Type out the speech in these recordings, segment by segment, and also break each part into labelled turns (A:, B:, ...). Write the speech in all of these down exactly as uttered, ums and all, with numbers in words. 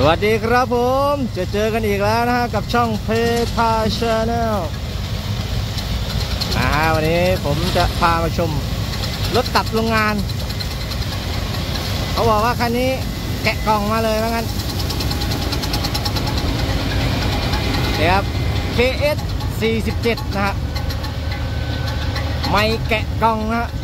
A: วัสดีครับผมจะเจอกันอีกแล้วนะฮะกับช่องเพพาชาแนลอ่าวันนี้ผมจะพามาชมรถตัดโรงงานเขาบอกว่าคันนี้แกะกล่องมาเลยว่างั้นนี่ครับ เค เอส สี่สิบเจ็ด นะฮะไม่แกะกล่องนะฮะ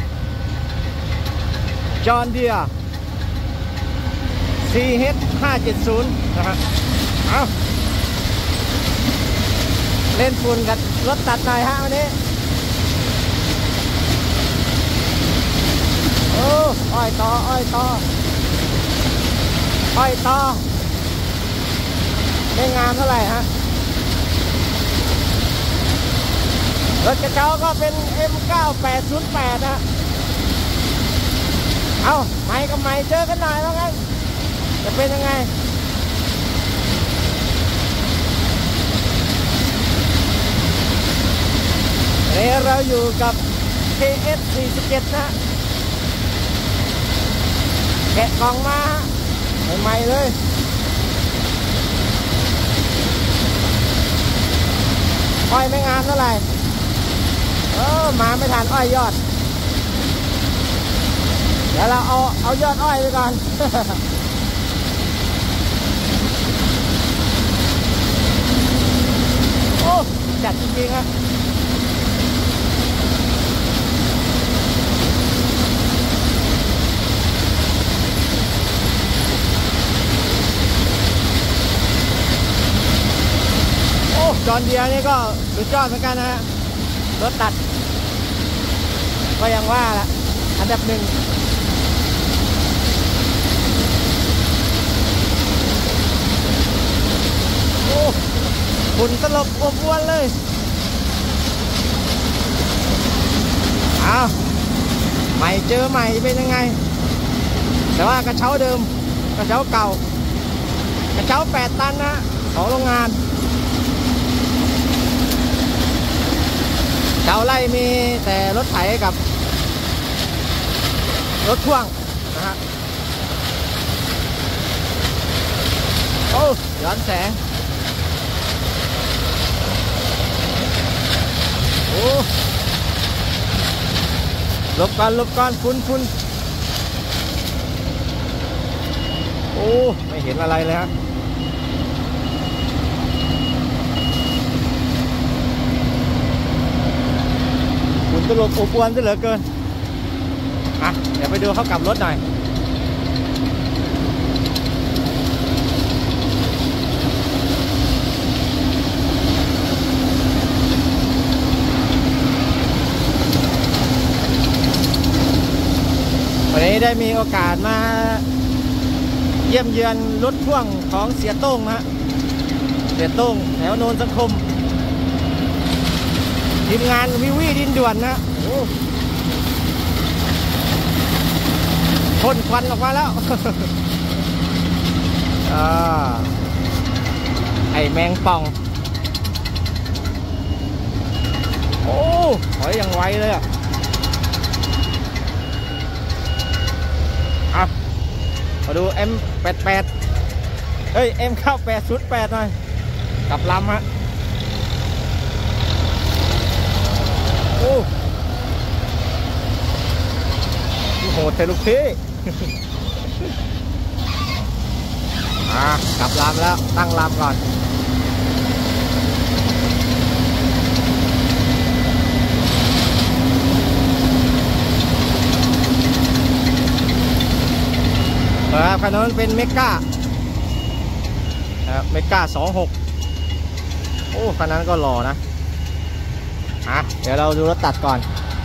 A: จอห์นเดียร์ ซี เอช ห้าเจ็ดศูนย์ นะฮะเอาเล่นฝุ่นกับรถตัดหน่อยฮะวันนี้โอ้อ้อยต่ออ้อยต่ออ้อยต่อไม่งามเท่าไหร่ฮะรถกระเจ้าก็เป็น เอ็ม เก้าแปดศูนย์แปด นะฮะเอาใหม่กับใหม่เจอกันหน่อยแล้วกันจะเป็นยังไงนี่เราอยู่กับ เค เอส สี่สิบเจ็ด นะแกะกล่องมาใหม่ๆเลยอ้อยไม่งามเท่าไหร่เออมาไม่ทันอ้อยยอดเดี๋ยวเราเอาเอายอดอ้อยไปก่อนโอ้จัดจริงๆครับโอ้จอห์นเดียร์นี่ก็สุดยอดเหมือนกันนะฮะรถตัดก็ยังว่าละอันดับหนึ่งโอ้ฝุ่นตลบอบอวนเลยอ้าวใหม่เจอใหม่เป็นยังไงแต่ว่ากระเช้าเดิมกระเช้าเก่ากระเช้าแปดตันนะของโรงงานเช้าไล่มีแต่รถไถกับรถพ่วงนะฮะโอ้ย้อนแสงโอ้หลบก่อนหลบก่อนฝุ่นฝุ่นโอ้ไม่เห็นอะไรเลยฮะฝุ่นตลบอบอวนซะเหลือเกินอ่ะเดี๋ยวไปดูเขากลับรถหน่อยวันนี้ได้มีโอกาสมาเยี่ยมเยือนรถพ่วงของเสียโต้งนะเสียโต้งแถวโนนสังคมทีมงานวิวีดินด่วนนะโอ้พ่นควันออกมาแล้ว อ่าไอแมงป่องโอ้ถอยอย่างไวเลยอ่ะอ่ะมาดู เอ็ม แปดแปด เฮ้ย เอ็ม เก้าแปดศูนย์แปด หน่อยกลับลำฮะโอ้โหดแต่ลูกพี่อ่ะกลับลำแล้วตั้งลำก่อนครับคันนั้นเป็นเมก้าครับเมก้าสองหกโอ้คันนั้นก็หล่อนะอ่ะเดี๋ยวเราดูรถตัดก่อน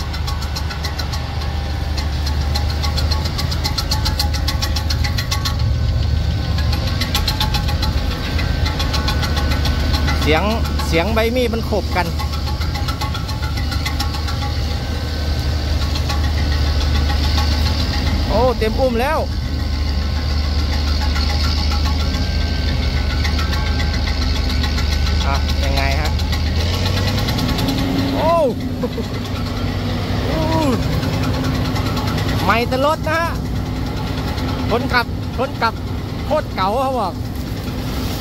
A: เสียงเสียงใบมีดมันขบกันโอ้เต็มอุ้มแล้วอ่ะยังไงฮะโอ้ใหม่แต่รถนะฮะคนขับคนขับโคตรเก๋าเขาบอก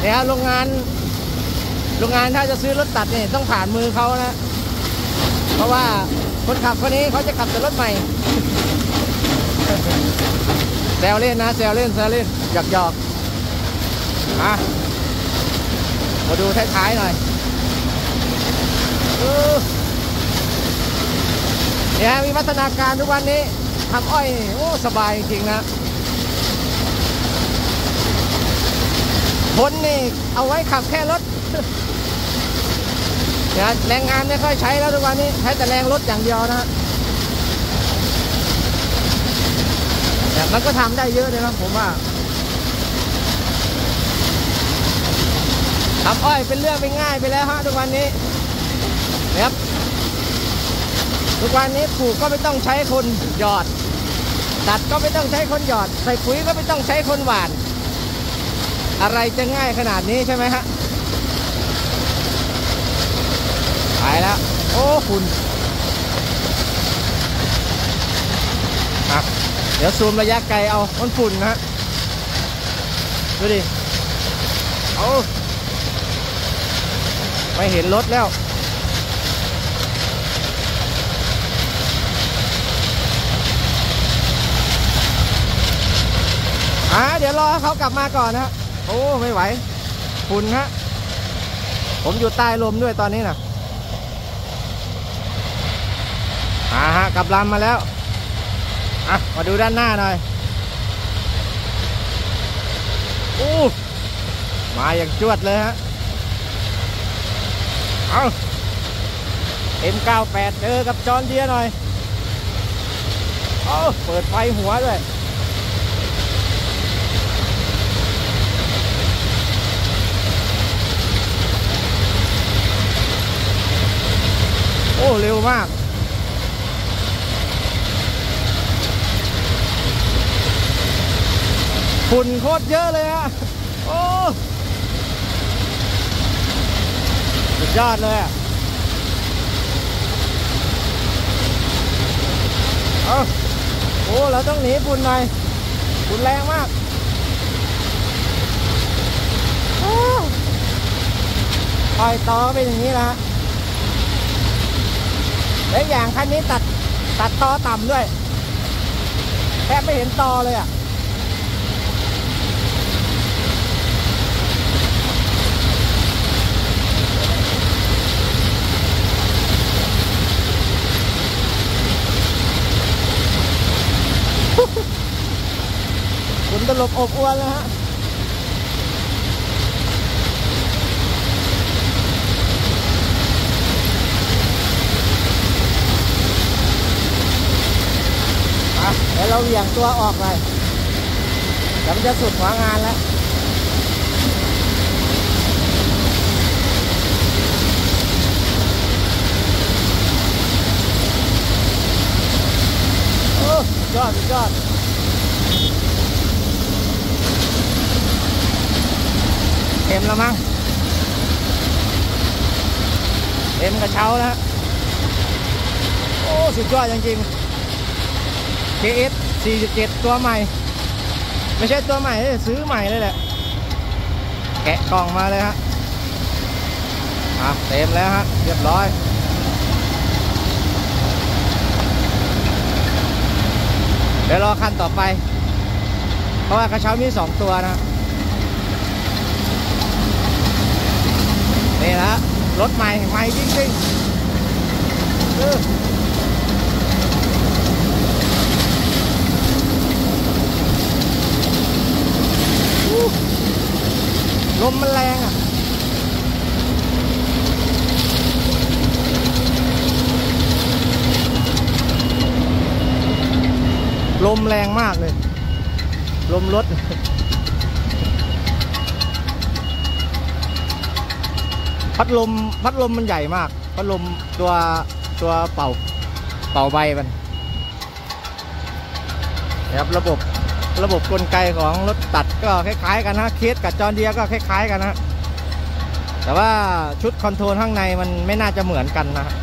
A: เนี่ยโรงงานโรงงานถ้าจะซื้อรถตัดเนี่ยต้องผ่านมือเขานะเพราะว่าคนขับคนนี้เขาจะขับแต่รถใหม่แซวเล่นนะแซวเล่นแซวเล่นหยอกหยอกอ่ะมาดูท้ายๆหน่อยเนี่ยมีพัฒนาการทุกวันนี้ทำอ้อยโอ้สบายจริงๆนะคนนี่เอาไว้ขับแค่รถเนี่ยแรงงานไม่ค่อยใช้แล้วทุกวันนี้ใช้แต่แรงรถอย่างเดียวนะแต่มันก็ทำได้เยอะเลยนะผมว่าทำอ้อยเป็นเรื่องเป็นง่ายไปแล้วฮะทุกวันนี้นะครับทุกวันนี้ปลูกก็ไม่ต้องใช้คนหยอดตัดก็ไม่ต้องใช้คนหยอดใส่ปุ๋ยก็ไม่ต้องใช้คนหว่านอะไรจะง่ายขนาดนี้ใช่ไหมฮะไปแล้วโอ้ฝุ่นอ่ะเดี๋ยวซูมระยะไกลเอามันฝุ่นนะฮะดูดิเอาไม่เห็นรถแล้วอ่ะเดี๋ยวรอเขากลับมาก่อนนะโอ้ไม่ไหวฝุ่นฮะผมอยู่ใต้ลมด้วยตอนนี้นะอ่าฮะกลับลำมาแล้วอ่ะมาดูด้านหน้าหน่อยโอ้มาอย่างจวดเลยฮะเอา เอ็ม เก้าสิบแปด เจอกับจอห์นเดียร์หน่อยโอ้เปิดไฟหัวด้วยโอ้เร็วมากฝุ่นโคตรเยอะเลยฮะโอ้สุดยอดเลยอ่ะเอาโอ้เราต้องหนีฝุ่นหน่อยฝุ่นแรงมากโอ้ปล่อยต่อเป็นอย่างนี้นะและอย่างคันนี้ตัดตัดตอต่ำด้วยแทบไม่เห็นตอเลยอ่ะฝุ่นตลบอบอวนแล้วฮะเดี๋ยวเราเหวี่ยงตัวออกเลยเดี๋ยวมันจะสุดหัวงานแล้วโอ้ยอดยอดเต็มแล้วมั้งเต็มกระเช้าแล้วโอ้สุดยอดจริงๆเค เอส สี่สิบเจ็ด ตัวใหม่ไม่ใช่ตัวใหม่ซื้อใหม่เลยแหละแกะกล่องมาเลยฮะอ่ะเต็มแล้วฮะเรียบร้อยเดี๋ยวรอคันต่อไปเพราะว่ากระเช้ามีสองตัวนะนี่นะรถใหม่ใหม่จริงๆลมมันแรงอ่ะลมแรงมากเลยลมรถพัดลมพัดลมมันใหญ่มากพัดลมตัวตัวเป่าเป่าใบมันนะครับระบบระบบกลไกของรถตัดก็คล้ายๆกันนะเคสกับจอห์นเดียร์ก็คล้ายๆกันนะแต่ว่าชุดคอนโทรลข้างในมันไม่น่าจะเหมือนกันนะ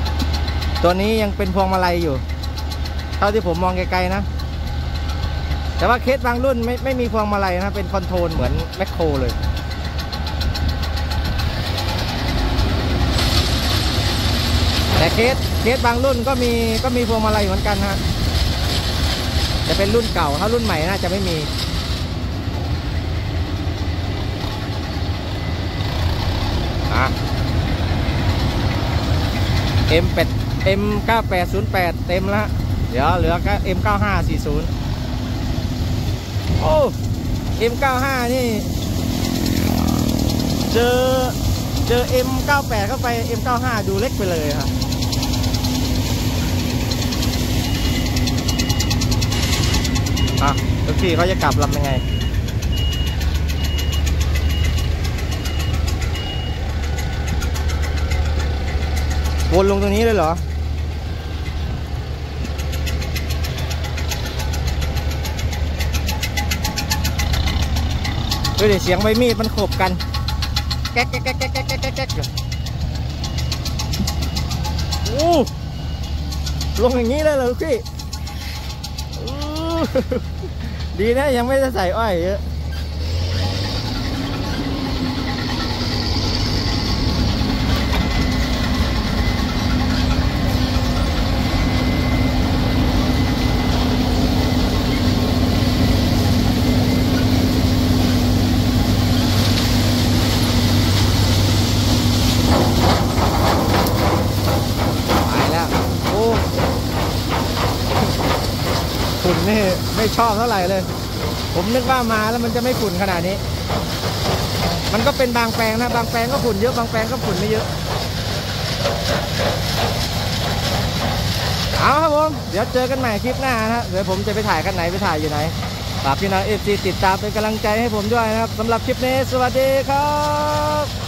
A: ตัวนี้ยังเป็นพวงมาลัยอยู่เท่าที่ผมมองไกลๆนะแต่ว่าเคสบางรุ่นไม่ไม่มีพวงมาลัยนะเป็นคอนโทรลเหมือนแมคโครเลยแต่เคสเคสบางรุ่นก็มีก็มีพวงมาลัยเหมือนกันฮะจะเป็นรุ่นเก่าถ้ารุ่นใหม่น่าจะไม่มีอ่ะ M แปด M เก้าแปดศูนย์แปดเต็มแล้วเดี๋ยวเหลือก็ M เก้าห้าสี่สิบโอ้ M เก้าห้านี่เจอเจอ M เก้าแปดเข้าไป M เก้าห้าดูเล็กไปเลยครับอ่ะทุกทีเขาจะกลับลำยังไงวนลงตรงนี้เลยเหรอเฮ้ยเสียงใบมีดมันขบกันแก๊กแก๊กแก๊กแก๊กแก๊กแก๊กแก๊กอยู่โอ้ลงอย่างนี้เลยเหรอพี่ดีนะยังไม่ได้ใส่อ้อยเยอะฝุ่นนี่ไม่ชอบเท่าไหร่เลยผมนึกว่ามาแล้วมันจะไม่ฝุ่นขนาดนี้มันก็เป็นบางแปลงนะบางแปลงก็ฝุ่นเยอะบางแปลงก็ฝุ่นไม่เยอะเอาครับผมเดี๋ยวเจอกันใหม่คลิปหน้านะเดี๋ยวผมจะไปถ่ายกันไหนไปถ่ายอยู่ไหนฝากพี่น้องเอฟซีติดตามเป็นกำลังใจให้ผมด้วยนะครับสำหรับคลิปนี้สวัสดีครับ